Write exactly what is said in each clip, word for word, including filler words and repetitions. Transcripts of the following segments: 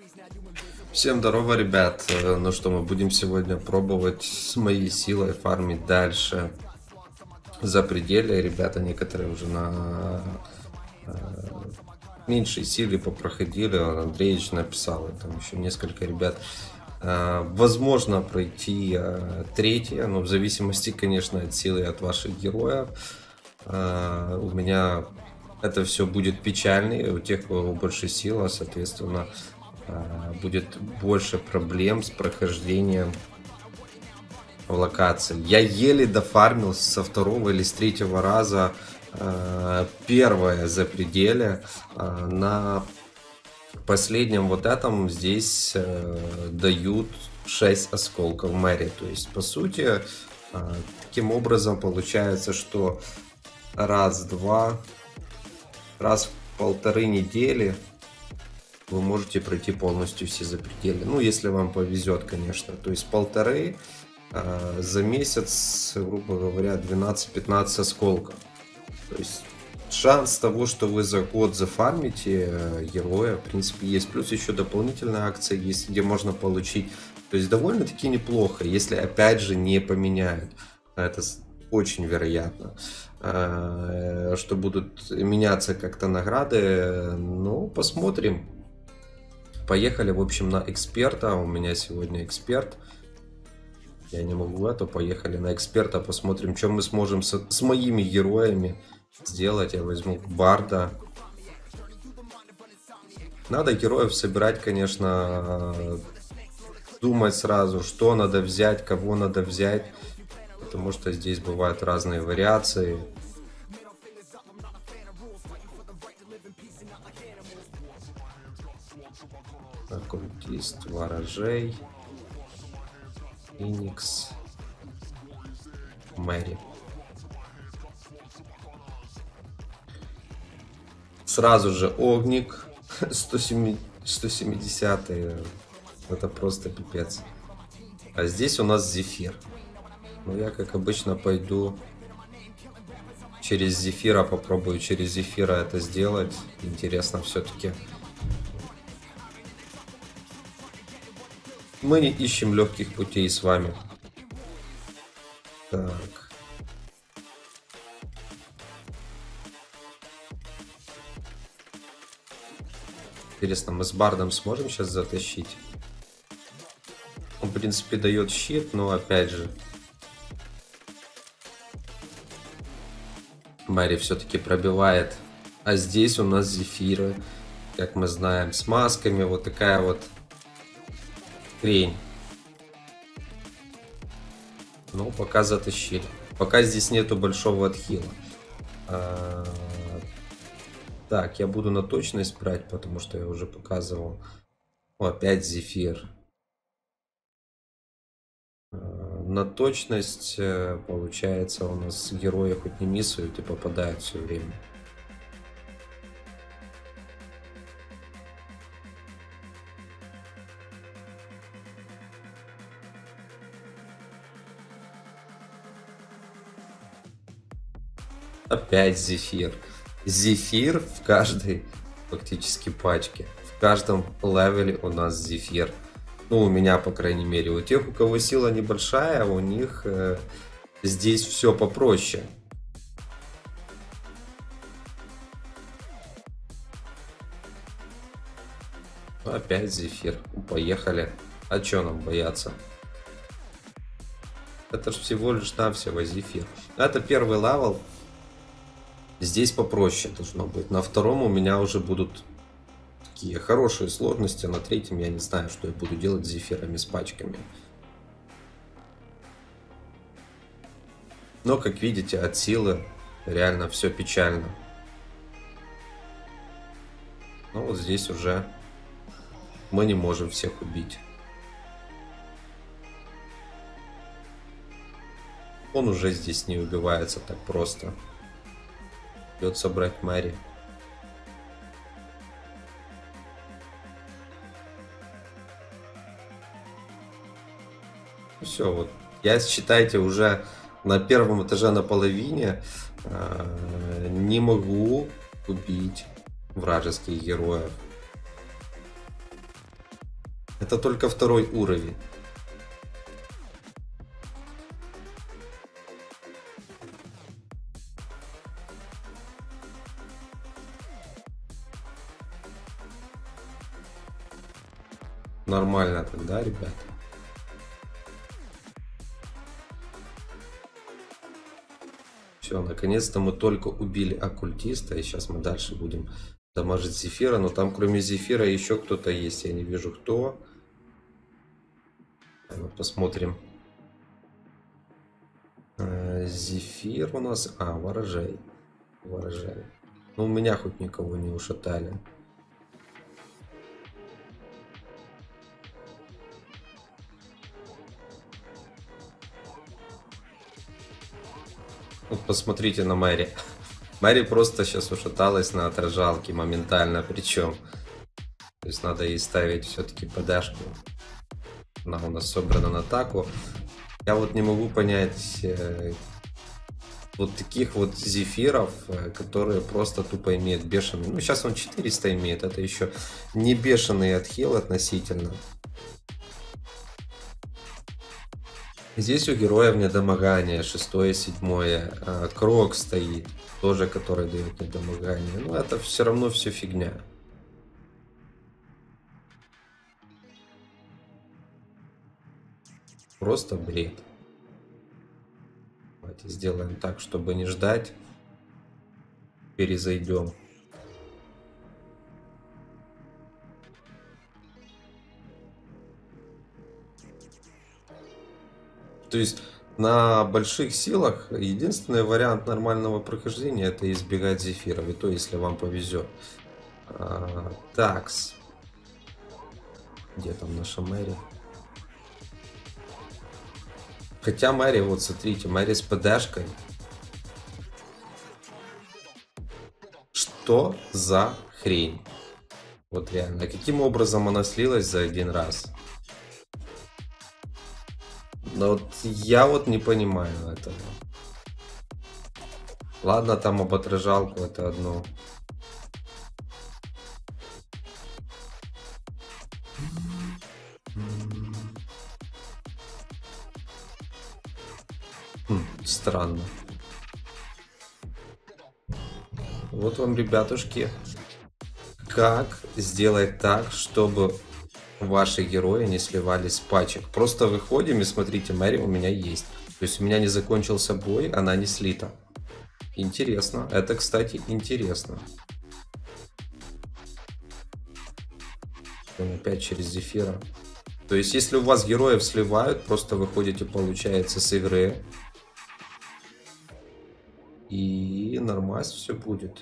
Всем здорово, ребят. Ну что, мы будем сегодня пробовать с моей силой фармить дальше за пределы. Ребята некоторые уже на э, меньшей силе попроходили. Андреевич написал, и там еще несколько ребят. Э, возможно пройти э, третье, но в зависимости, конечно, от силы и от ваших героев. Э, у меня это все будет печальнее. У тех, у кого больше сила, соответственно, будет больше проблем с прохождением в локации. Я еле дофармил со второго или с третьего раза э, первое запределье. Э, на последнем вот этом здесь э, дают шесть осколков Мэри. То есть, по сути, э, таким образом получается, что раз-два, раз в полторы недели вы можете пройти полностью все запределья. Ну, если вам повезет, конечно. То есть полторы э, за месяц, грубо говоря, двенадцать-пятнадцать осколков. То есть шанс того, что вы за год зафармите э, героя, в принципе, есть. Плюс еще дополнительная акция есть, где можно получить. То есть довольно-таки неплохо, если опять же не поменяют. Это очень вероятно, э, что будут меняться как-то награды. Ну, посмотрим. Поехали, в общем, на эксперта. У меня сегодня эксперт. Я не могу это. Поехали на эксперта. Посмотрим, что мы сможем с, с моими героями сделать. Я возьму Барда. Надо героев собирать, конечно. Думать сразу, что надо взять, кого надо взять. Потому что здесь бывают разные вариации. Оккультист, ворожей, Феникс, Мэри. Сразу же Огник, сто семьдесят, это просто пипец. А здесь у нас Зефир. Ну, я, как обычно, пойду через Зефира, попробую через Зефира это сделать. Интересно все-таки. Мы не ищем легких путей с вами. Так. Интересно, мы с Бардом сможем сейчас затащить? Он, в принципе, дает щит, но опять же. Мэри все-таки пробивает. А здесь у нас Зефиры, как мы знаем, с масками. Вот такая вот хрень. Ну, пока затащили. Пока здесь нету большого отхила. А, так, я буду на точность брать, потому что я уже показывал. О, опять Зефир. А, на точность, получается, у нас герои хоть не миссуют и попадают все время. Опять Зефир. Зефир в каждой фактически пачке. В каждом левеле у нас Зефир. Ну, у меня, по крайней мере. У тех, у кого сила небольшая, у них э, здесь все попроще. Опять Зефир. Поехали. А что нам бояться? Это же всего лишь навсего Зефир. Это первый левел. Здесь попроще должно быть. На втором у меня уже будут такие хорошие сложности. На третьем я не знаю, что я буду делать с Зефирами, с пачками. Но, как видите, от силы реально все печально. Но вот здесь уже мы не можем всех убить. Он уже здесь не убивается так просто. Придется брать Мэри. Все, вот. Я, считайте, уже на первом этаже на половине э, не могу убить вражеских героев. Это только второй уровень. Нормально тогда, ребят. Все, наконец-то мы только убили оккультиста, и сейчас мы дальше будем дамажить Зефира, но там кроме Зефира еще кто-то есть, я не вижу кто. Посмотрим. Зефир у нас, а, ворожей, ворожей. Ну, у меня хоть никого не ушатали. Вот посмотрите на Мэри. Мэри просто сейчас ушаталась на отражалке моментально, причем. То есть надо ей ставить все-таки подашку. Она у нас собрана на атаку. Я вот не могу понять э, вот таких вот зефиров, э, которые просто тупо имеют бешеный. Ну, сейчас он четыреста имеет, это еще не бешеный отхил относительно. Здесь у героев недомогание, шестое, седьмое. Крок стоит, тоже который дает недомогание. Но это все равно все фигня. Просто бред. Давайте сделаем так, чтобы не ждать. Перезайдем. То есть на больших силах единственный вариант нормального прохождения — это избегать зефиров, и то если вам повезет. А, такс. Где там наша Мэри? Хотя Мэри, вот смотрите, Мэри с ПДшкой. Что за хрень? Вот реально. Каким образом она слилась за один раз? Но вот я вот не понимаю этого. Ладно, там об отражалку это одно. Хм, странно. Вот вам, ребятушки, как сделать так, чтобы ваши герои не сливались с пачек. Просто выходим и смотрите, Мэри у меня есть. То есть у меня не закончился бой, она не слита. Интересно. Это, кстати, интересно. Он опять через зефира. То есть если у вас героев сливают, просто выходите, получается, с игры. И нормально все будет.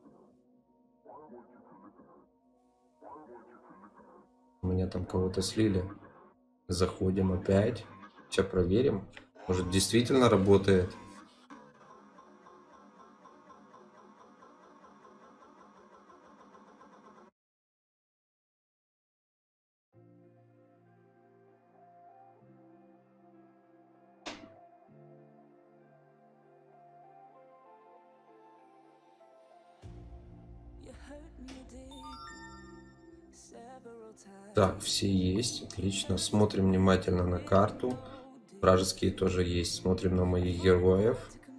У меня там кого-то слили. Заходим опять. Сейчас проверим. Может, действительно работает. Так, все есть. Отлично. Смотрим внимательно на карту. Вражеские тоже есть. Смотрим на моих героев.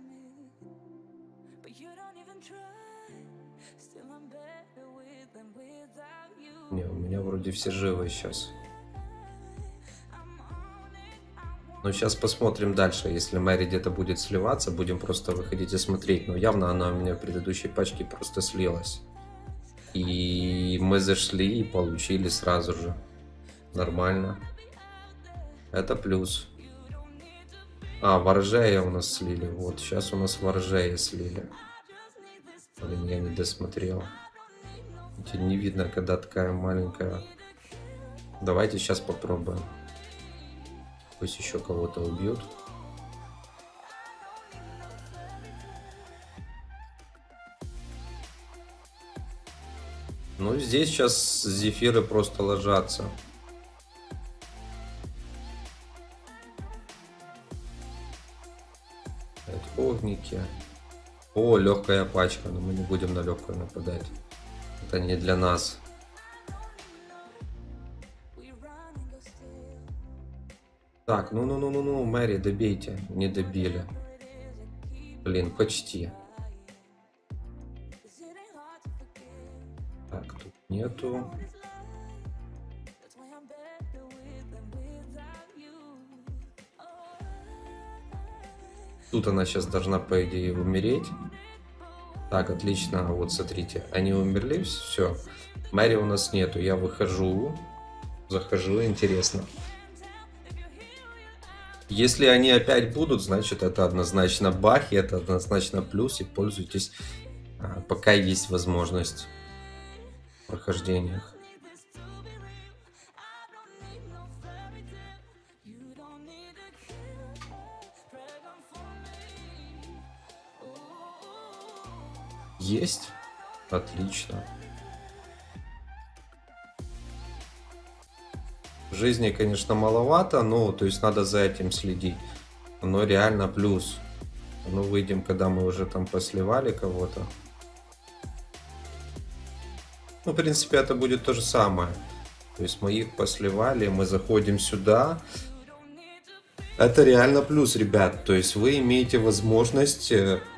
Не, у меня вроде все живы сейчас. Но сейчас посмотрим дальше. Если Мэри где-то будет сливаться, будем просто выходить и смотреть. Но явно она у меня в предыдущей пачке просто слилась. И мы зашли и получили сразу же. Нормально. Это плюс. А, ворожея у нас слили. Вот, сейчас у нас ворожея слили. Блин, я не досмотрел. Не видно, когда такая маленькая. Давайте сейчас попробуем. Пусть еще кого-то убьют. Ну, здесь сейчас зефиры просто ложатся. Огники. О, легкая пачка, но мы не будем на легкую нападать. Это не для нас. Так, ну-ну-ну-ну-ну, Мэри, добейте. Не добили. Блин, почти. Так, тут нету. Тут она сейчас должна, по идее, умереть. Так, отлично. Вот, смотрите, они умерли, все. Мэри у нас нету. Я выхожу. Захожу, интересно. Если они опять будут, значит, это однозначно баг, и это однозначно плюс, и пользуйтесь, а, пока есть возможность в прохождениях. Есть? Отлично. Жизни, конечно, маловато, но то есть надо за этим следить. Но реально плюс. Ну, выйдем, когда мы уже там посливали кого-то. Ну, в принципе, это будет то же самое. То есть мы их посливали, мы заходим сюда. Это реально плюс, ребят. То есть вы имеете возможность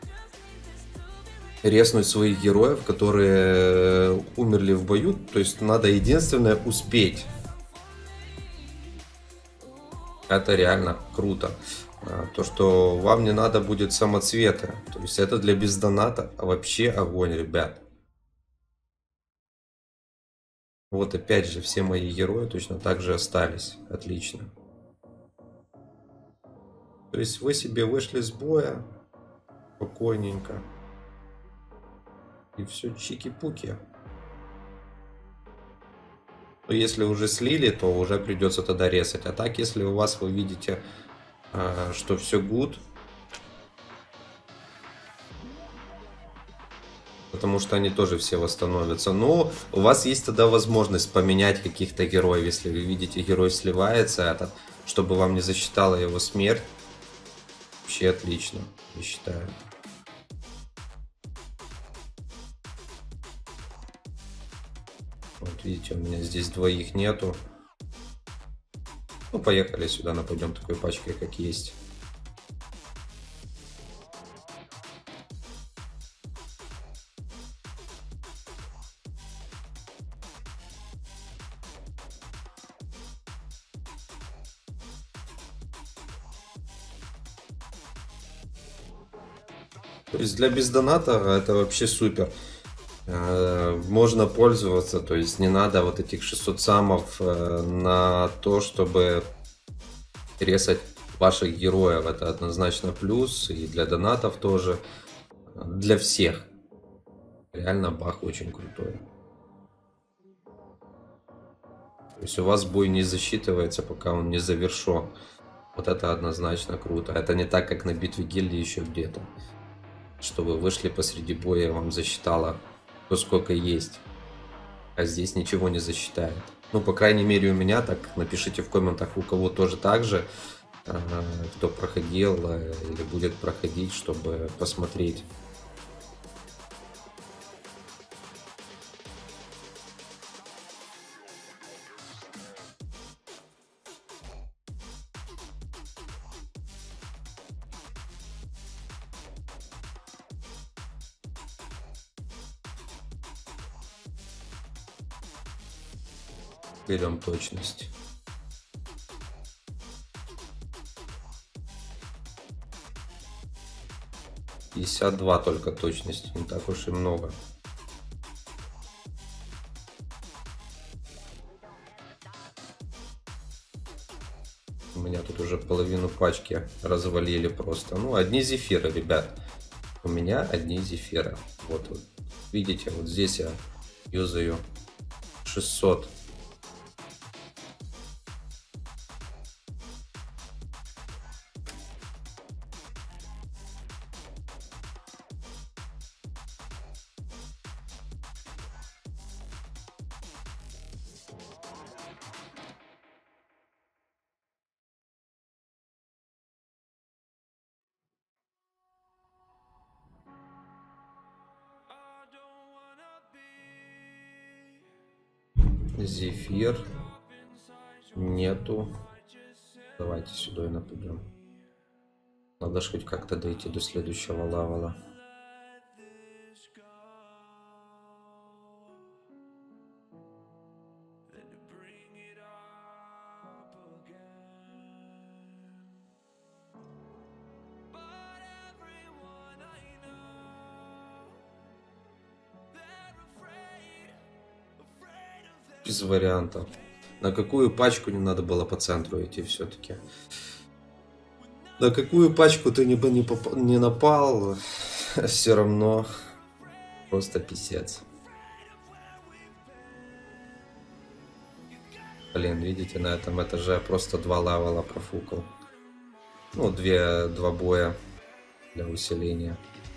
резнуть своих героев, которые умерли в бою. То есть надо единственное успеть. Это реально круто. То, что вам не надо будет самоцвета. То есть это для бездоната вообще огонь, ребят. Вот опять же все мои герои точно так же остались. Отлично. То есть вы себе вышли с боя спокойненько. И все чики-пуки. Но если уже слили, то уже придется тогда резать. А так, если у вас вы видите, что все good, потому что они тоже все восстановятся. Но у вас есть тогда возможность поменять каких-то героев. Если вы видите, герой сливается, это, чтобы вам не засчитала его смерть. Вообще отлично, я считаю. Вот видите, у меня здесь двоих нету. Ну, поехали сюда, нападем такой пачкой, как есть. То есть для бездоната это вообще супер. Можно пользоваться, то есть не надо вот этих шестьсот самов на то, чтобы резать ваших героев. Это однозначно плюс, и для донатов тоже, для всех. Реально баг очень крутой. То есть у вас бой не засчитывается, пока он не завершен. Вот это однозначно круто. Это не так, как на битве гильдии еще где-то. Что вы вышли посреди боя, вам засчитало то, сколько есть. А здесь ничего не засчитает. Ну, по крайней мере, у меня так. Напишите в комментах, у кого тоже так же. Кто проходил или будет проходить, чтобы посмотреть. Берем точность. пятьдесят два только точность, не так уж и много. У меня тут уже половину пачки развалили просто. Ну, одни зефиры, ребят. У меня одни зефиры. Вот, вот. Видите, вот здесь я юзаю шестьсот. Зефир нету. Давайте сюда и нападем. Надо ж хоть как-то дойти до следующего левела. Без вариантов. На какую пачку не надо было по центру идти все-таки? На какую пачку ты не, не, поп... не напал, все равно просто писец. Блин, видите, на этом этаже просто два левела профукал. Ну, две, два боя для усиления.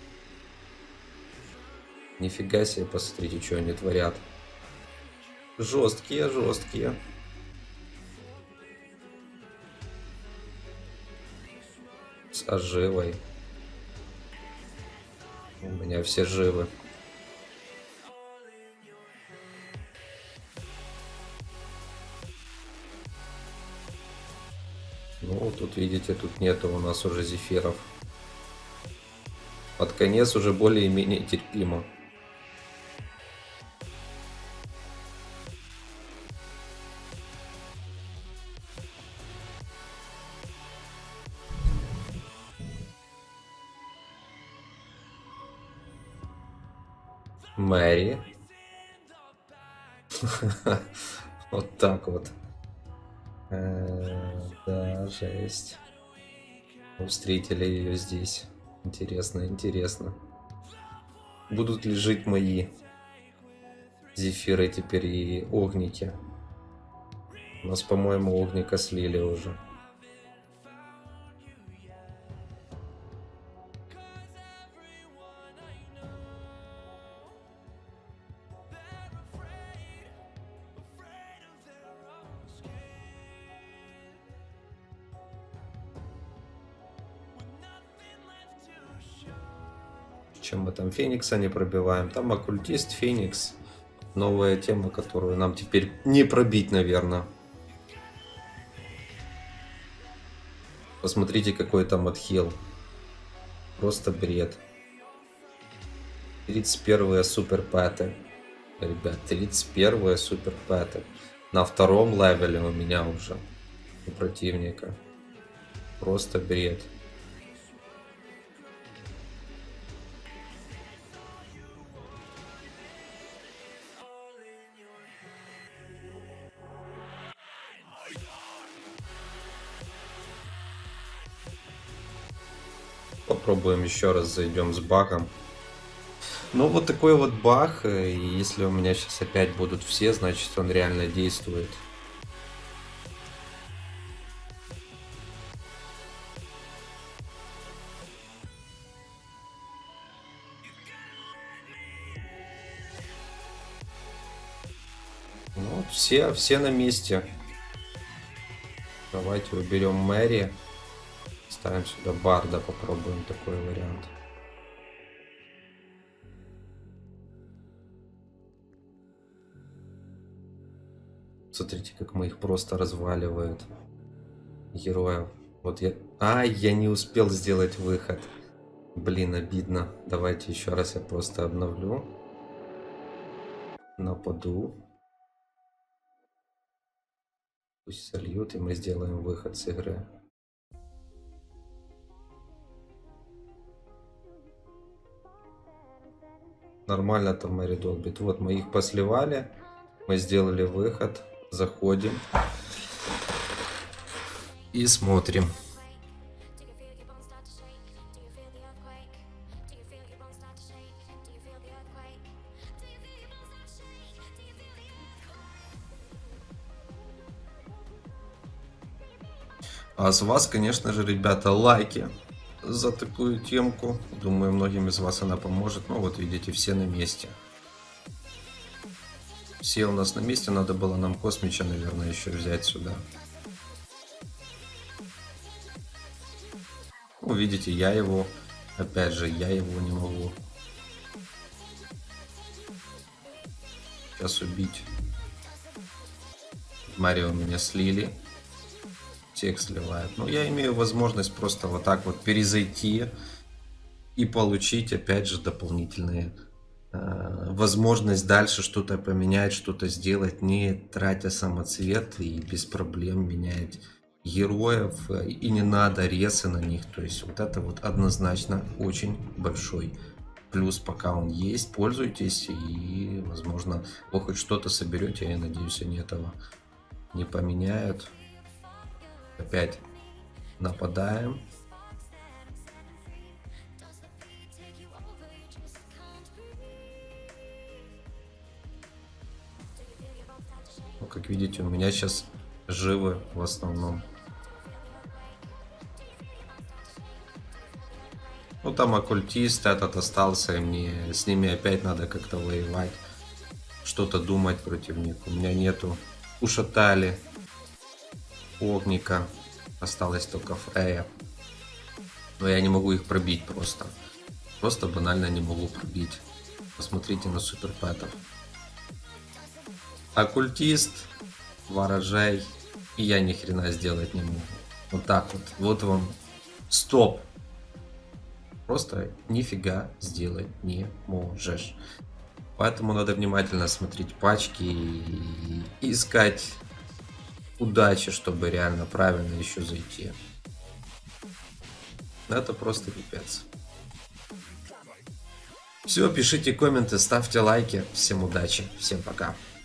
Нифига себе, посмотрите, что они творят. Жесткие, жесткие. С оживой. У меня все живы. Ну, тут видите, тут нету у нас уже зефиров. Под конец уже более-менее терпимо. Мэри. Вот так вот. Да, жесть. Встретили ее здесь. Интересно, интересно. Будут ли жить мои зефиры теперь и огники? У нас, по-моему, огника слили уже. Чем мы там Феникса не пробиваем? Там оккультист, Феникс. Новая тема, которую нам теперь не пробить, наверное. Посмотрите, какой там отхил. Просто бред. тридцать первые супер пэты. Ребят, тридцать первые супер пэты. На втором левеле у меня уже. У противника. Просто бред. Попробуем еще раз, зайдем с багом. Ну, вот такой вот баг. И если у меня сейчас опять будут все, значит, он реально действует. Ну, все, все на месте. Давайте уберем Мэри. Ставим сюда Барда, попробуем такой вариант. Смотрите, как мы их просто разваливают. Героев. Вот я... А, я не успел сделать выход. Блин, обидно. Давайте еще раз я просто обновлю. Нападу. Пусть сольют, и мы сделаем выход с игры. Нормально там Мэри долбит. Вот мы их посливали. Мы сделали выход. Заходим. И смотрим. А с вас, конечно же, ребята, лайки за такую темку. Думаю, многим из вас она поможет. Ну вот видите, все на месте. Все у нас на месте. Надо было нам Космича, наверное, еще взять сюда. Ну, видите, я его... Опять же, я его не могу сейчас убить. Марио меня слили. текст сливает. Но я имею возможность просто вот так вот перезайти и получить, опять же, дополнительные э, возможность дальше что-то поменять, что-то сделать, не тратя самоцвет и без проблем менять героев, и не надо ресы на них. То есть вот это вот однозначно очень большой плюс, пока он есть. Пользуйтесь, и возможно вы хоть что-то соберете. Я надеюсь, они этого не поменяют. Опять нападаем. Ну, как видите, у меня сейчас живы в основном. Ну, там оккультист этот остался, и мне с ними опять надо как-то воевать, что-то думать против них. У меня нету ушатали огника, осталось только Фрея. Но я не могу их пробить просто. Просто банально не могу пробить. Посмотрите на суперпэтов. Оккультист, ворожай, и я ни хрена сделать не могу. Вот так вот. Вот вам стоп. Просто нифига сделать не можешь. Поэтому надо внимательно смотреть пачки и искать удачи, чтобы реально правильно еще зайти. Это просто пипец. Все, пишите комменты, ставьте лайки. Всем удачи, всем пока.